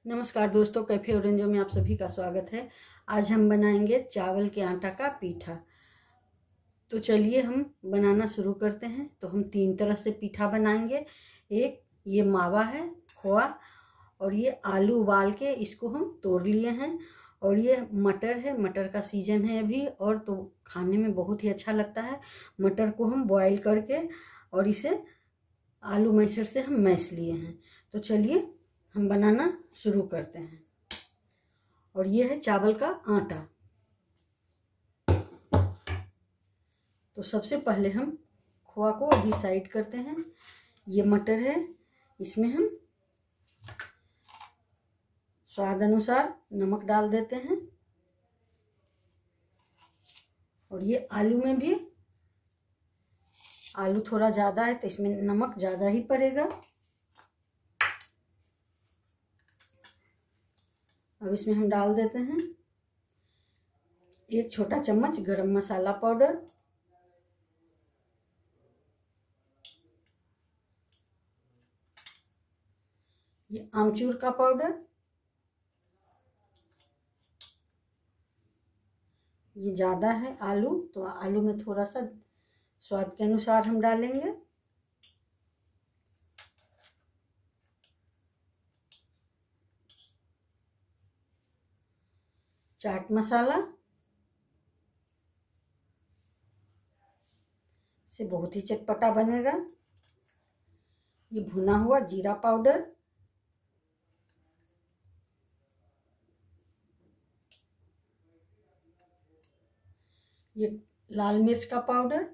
नमस्कार दोस्तों, कैफे ऑरेंजो में आप सभी का स्वागत है। आज हम बनाएंगे चावल के आटा का पीठा। तो चलिए हम बनाना शुरू करते हैं। तो हम 3 तरह से पीठा बनाएंगे। एक ये मावा है, खोआ, और ये आलू उबाल के इसको हम तोड़ लिए हैं, और ये मटर है। मटर का सीजन है अभी, और तो खाने में बहुत ही अच्छा लगता है। मटर को हम बॉईल करके और इसे आलू मैशर से हम मैश लिए हैं। तो चलिए हम बनाना शुरू करते हैं। और ये है चावल का आटा। तो सबसे पहले हम खोआ को अभी साइड करते हैं। ये मटर है, इसमें हम स्वाद अनुसार नमक डाल देते हैं। और ये आलू में भी, आलू थोड़ा ज़्यादा है तो इसमें नमक ज़्यादा ही पड़ेगा। अब इसमें हम डाल देते हैं 1 छोटा चम्मच गरम मसाला पाउडर, ये आमचूर का पाउडर, ये ज़्यादा है आलू तो आलू में थोड़ा सा स्वाद के अनुसार हम डालेंगे। चाट मसाला से बहुत ही चटपटा बनेगा। ये भुना हुआ जीरा पाउडर, ये लाल मिर्च का पाउडर,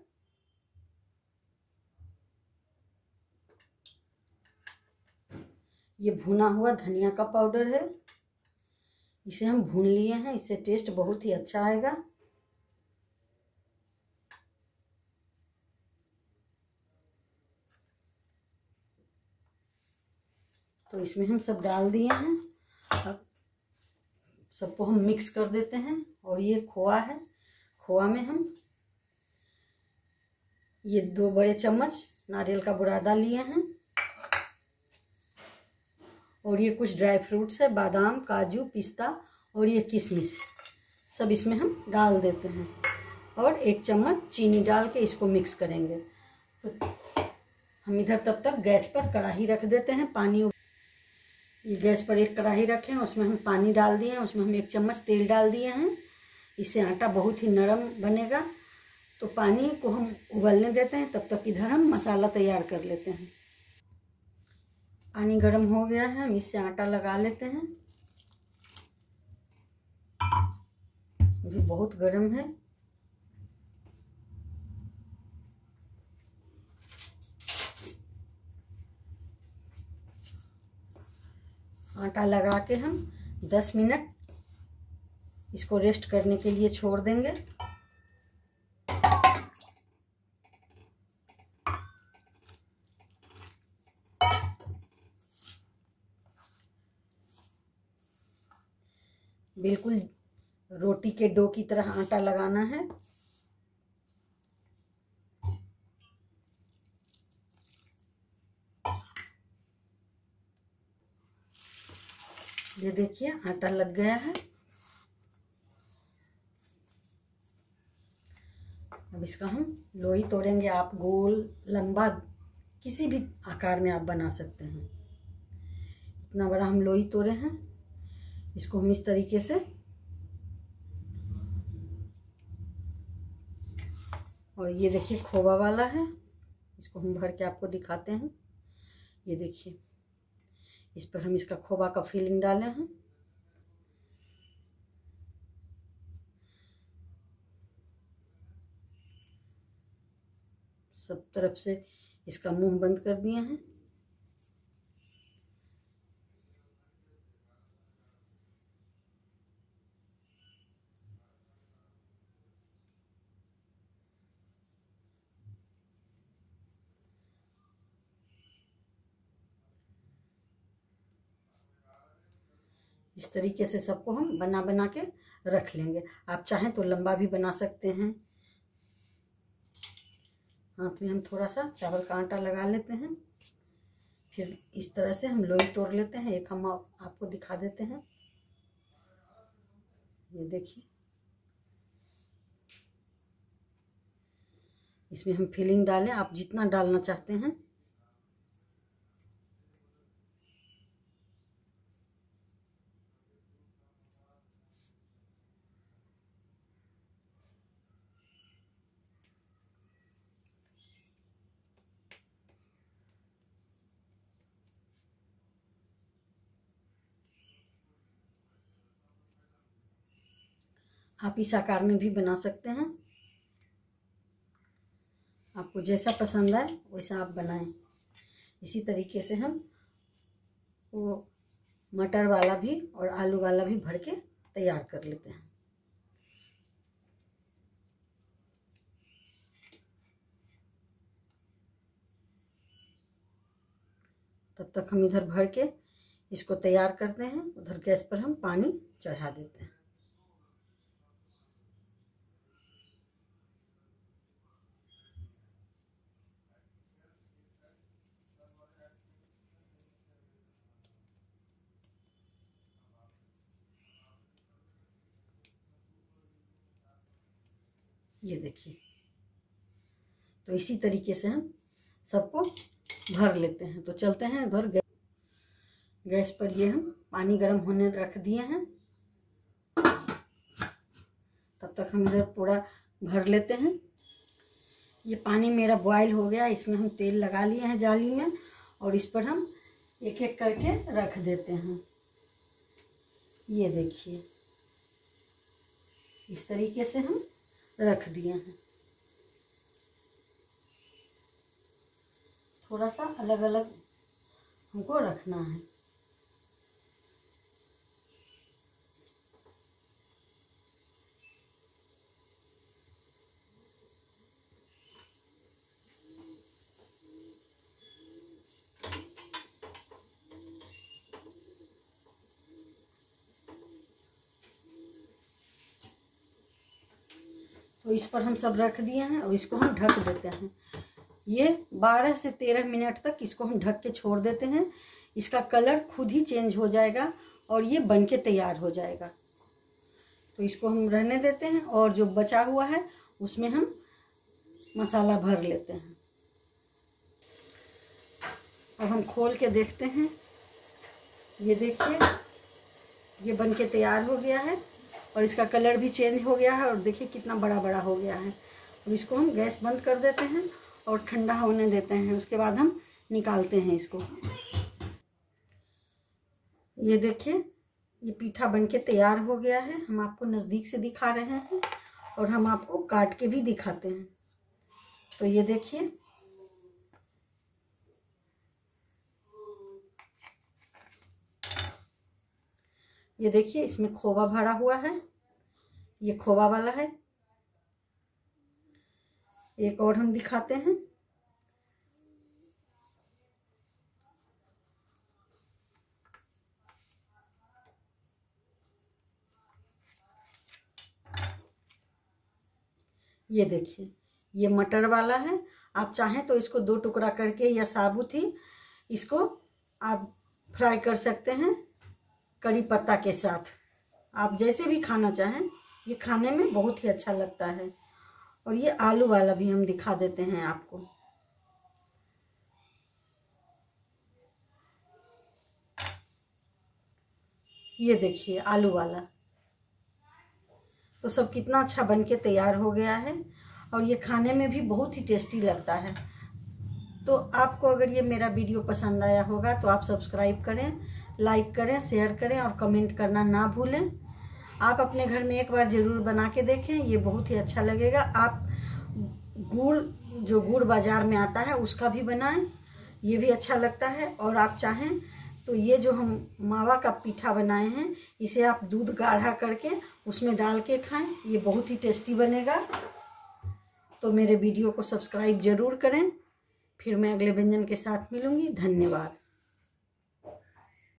ये भुना हुआ धनिया का पाउडर है। इसे हम भून लिए हैं, इससे टेस्ट बहुत ही अच्छा आएगा। तो इसमें हम सब डाल दिए हैं। अब सबको हम मिक्स कर देते हैं। और ये खोआ है, खोआ में हम ये 2 बड़े चम्मच नारियल का बुरादा लिए हैं। और ये कुछ ड्राई फ्रूट्स है, बादाम, काजू, पिस्ता और ये किशमिश, सब इसमें हम डाल देते हैं। और 1 चम्मच चीनी डाल के इसको मिक्स करेंगे। तो हम इधर तब तक गैस पर कढ़ाई रख देते हैं। ये गैस पर एक कढ़ाई रखे हैं, उसमें हम पानी डाल दिए हैं, उसमें हम 1 चम्मच तेल डाल दिए हैं। इससे आटा बहुत ही नरम बनेगा। तो पानी को हम उबलने देते हैं, तब तक इधर हम मसाला तैयार कर लेते हैं। पानी गर्म हो गया है, हम इससे आटा लगा लेते हैं। अभी बहुत गर्म है। आटा लगा के हम 10 मिनट इसको रेस्ट करने के लिए छोड़ देंगे। बिल्कुल रोटी के डो की तरह आटा लगाना है। ये देखिए आटा लग गया है। अब इसका हम लोई तोड़ेंगे। आप गोल, लंबा, किसी भी आकार में आप बना सकते हैं। इतना बड़ा हम लोई तोड़े हैं। इसको हम इस तरीके से, और ये देखिए खोवा वाला है, इसको हम भर के आपको दिखाते हैं। ये देखिए, इस पर हम इसका खोवा का फिलिंग डाले हैं। सब तरफ से इसका मुंह बंद कर दिए हैं। इस तरीके से सबको हम बना बना के रख लेंगे। आप चाहें तो लंबा भी बना सकते हैं। हाथ में हम थोड़ा सा चावल का आटा लगा लेते हैं। फिर इस तरह से हम लोई तोड़ लेते हैं। एक हम आपको दिखा देते हैं, ये देखिए, इसमें हम फिलिंग डालें, आप जितना डालना चाहते हैं। आप इस आकार में भी बना सकते हैं, आपको जैसा पसंद आए वैसा आप बनाएं। इसी तरीके से हम वो मटर वाला भी और आलू वाला भी भर के तैयार कर लेते हैं। तब तक हम इधर भर के इसको तैयार करते हैं, उधर गैस पर हम पानी चढ़ा देते हैं। ये देखिए, तो इसी तरीके से हम सबको भर लेते हैं। तो चलते हैं उधर गैस पर। ये हम पानी गर्म होने रख दिए हैं, तब तक हम इधर पूरा भर लेते हैं। ये पानी मेरा बॉयल हो गया, इसमें हम तेल लगा लिए हैं जाली में, और इस पर हम एक एक करके रख देते हैं। ये देखिए, इस तरीके से हम रख दिए हैं। थोड़ा सा अलग अलग हमको रखना है। तो इस पर हम सब रख दिए हैं और इसको हम ढक देते हैं। ये 12 से 13 मिनट तक इसको हम ढक के छोड़ देते हैं। इसका कलर खुद ही चेंज हो जाएगा और ये बन के तैयार हो जाएगा। तो इसको हम रहने देते हैं और जो बचा हुआ है उसमें हम मसाला भर लेते हैं। अब हम खोल के देखते हैं। ये देखिए, ये बन के तैयार हो गया है और इसका कलर भी चेंज हो गया है, और देखिए कितना बड़ा बड़ा हो गया है। अब इसको हम गैस बंद कर देते हैं और ठंडा होने देते हैं। उसके बाद हम निकालते हैं इसको। ये देखिए, ये पीठा बनके तैयार हो गया है। हम आपको नज़दीक से दिखा रहे हैं और हम आपको काट के भी दिखाते हैं। तो ये देखिए, ये देखिए, इसमें खोवा भरा हुआ है। ये खोवा वाला है। एक और हम दिखाते हैं। ये देखिए, ये मटर वाला है। आप चाहें तो इसको 2 टुकड़ा करके या साबुत ही इसको आप फ्राई कर सकते हैं कड़ी पत्ता के साथ। आप जैसे भी खाना चाहें, ये खाने में बहुत ही अच्छा लगता है। और ये आलू वाला भी हम दिखा देते हैं आपको। ये देखिए, आलू वाला। तो सब कितना अच्छा बनके तैयार हो गया है और ये खाने में भी बहुत ही टेस्टी लगता है। तो आपको अगर ये मेरा वीडियो पसंद आया होगा तो आप सब्सक्राइब करें, लाइक करें, शेयर करें और कमेंट करना ना भूलें। आप अपने घर में एक बार ज़रूर बना के देखें, ये बहुत ही अच्छा लगेगा। आप गुड़ बाज़ार में आता है उसका भी बनाएं, ये भी अच्छा लगता है। और आप चाहें तो ये जो हम मावा का पीठा बनाए हैं, इसे आप दूध गाढ़ा करके उसमें डाल के खाएं, ये बहुत ही टेस्टी बनेगा। तो मेरे वीडियो को सब्सक्राइब ज़रूर करें। फिर मैं अगले व्यंजन के साथ मिलूँगी। धन्यवाद।